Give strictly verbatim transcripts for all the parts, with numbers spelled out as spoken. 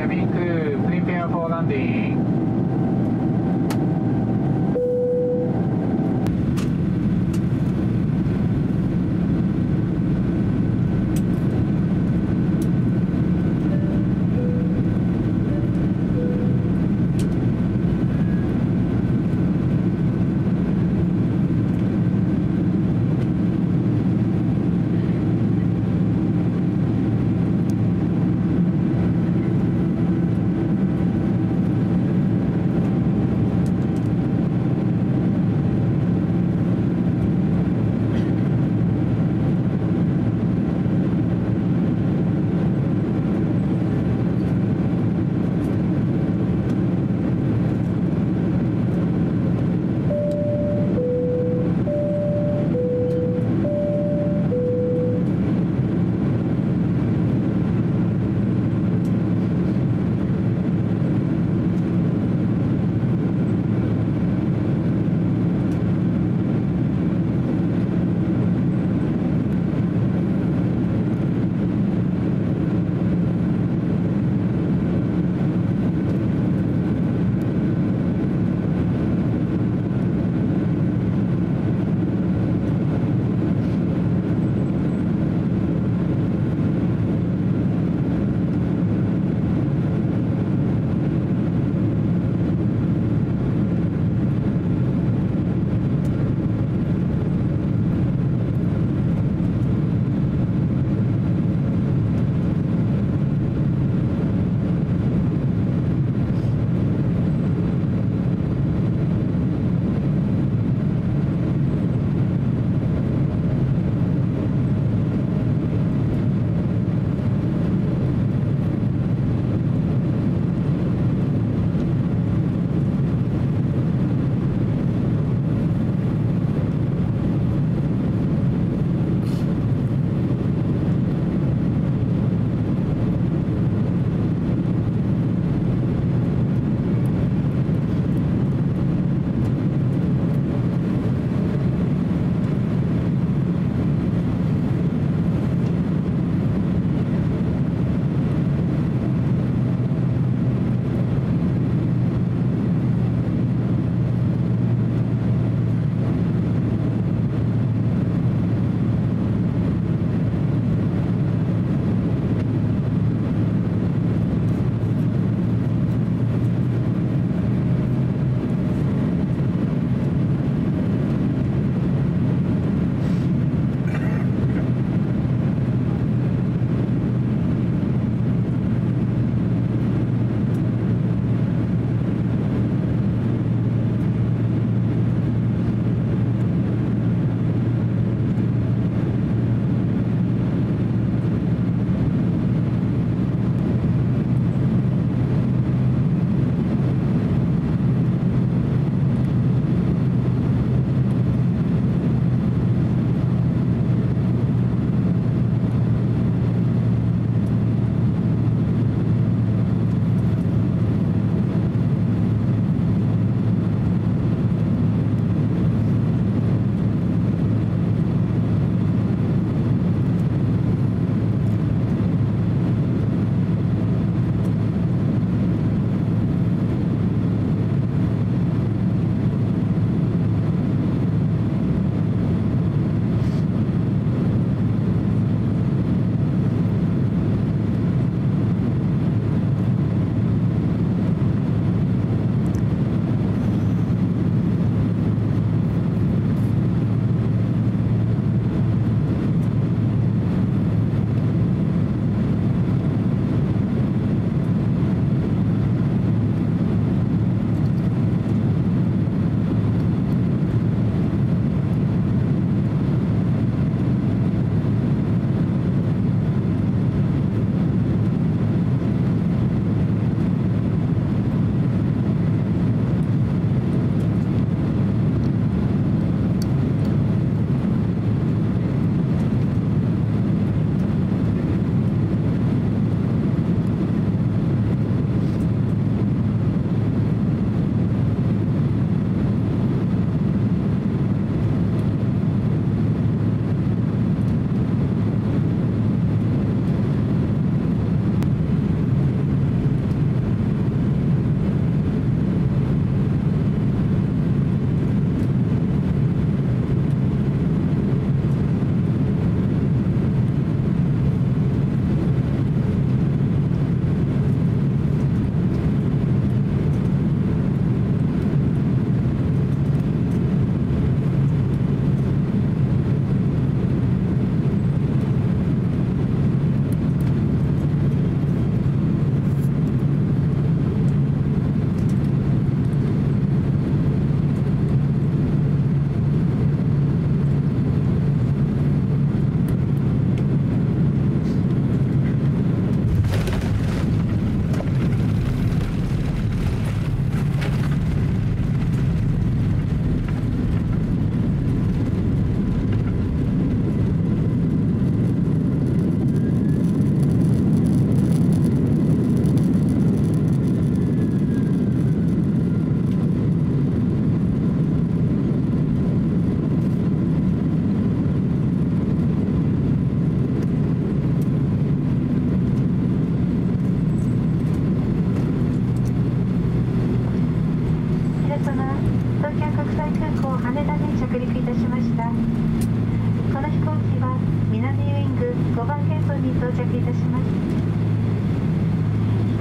cabin crew, prepare for landing.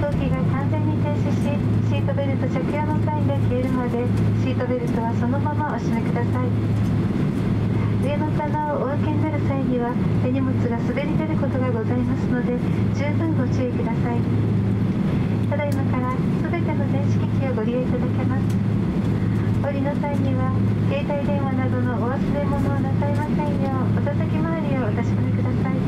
行機が完全に停止し、シートベルト着用のサインが消えるまでシートベルトはそのままお締めください。上の棚をお分けになる際には手荷物が滑り出ることがございますので十分ご注意ください。ただいまからすべての電子機器をご利用いただけます。降りの際には携帯電話などのお忘れ物をなさいませんようお座席周りをお確かめください。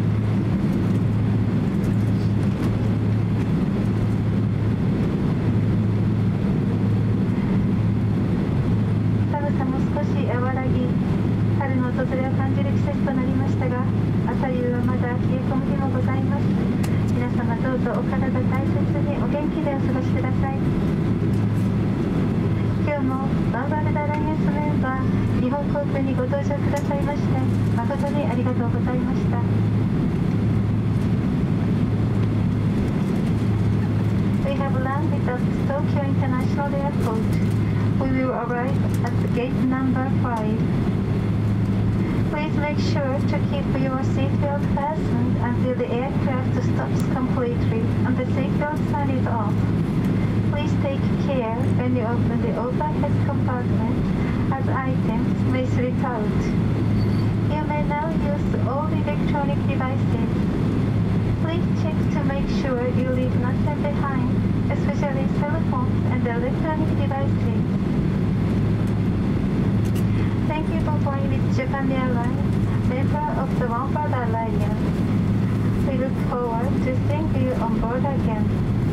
寒さも少し和らぎ、春の訪れを感じる季節となりましたが、朝夕はまだ冷え込む日もございます。皆様どうぞお体大切にお元気でお過ごしください。今日もバンバルダライアンスメンバー日本航空にご搭乗くださいまして誠にありがとうございました。 We have landed at Tokyo International Airport. We will arrive at gate number five. Please make sure to keep your seatbelt fastened until the aircraft stops completely and the seatbelt sign is off. Please take care when you open the overhead compartment as items may slip out. You may now use all electronic devices. Please check to make sure you leave nothing behind, especially cell phones and electronic devices. Thank you for flying with Japan Airlines, member of the Oneworld Alliance. We look forward to seeing you on board again.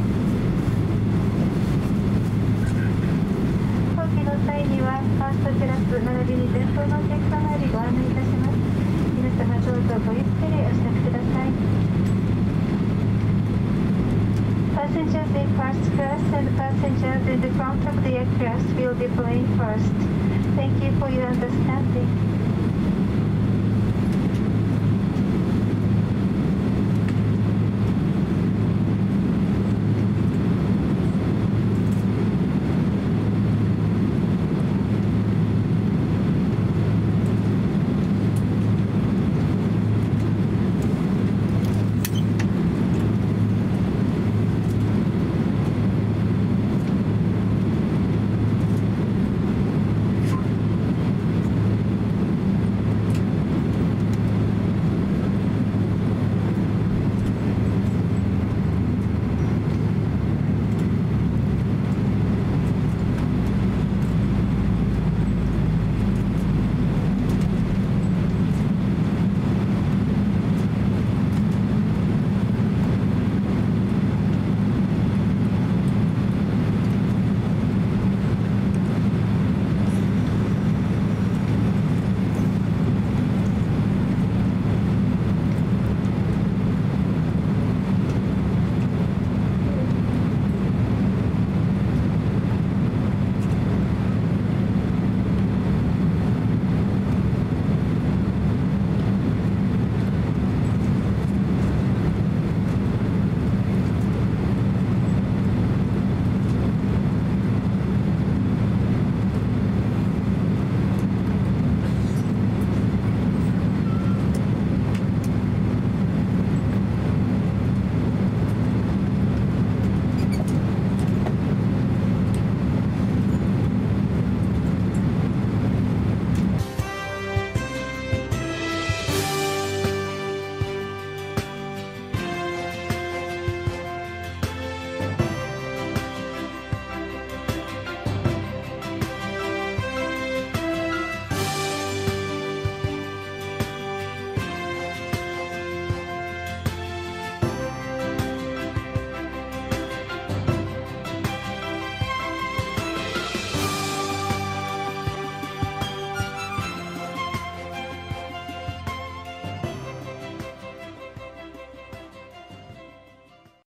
飛行機の際にはファーストクラス並びに前方のお客様よりご案内いたします。皆様どうぞごゆっくりお支度ください。Passengers in first class and passengers in the front of the aircraft will be playing first. Thank you for your understanding.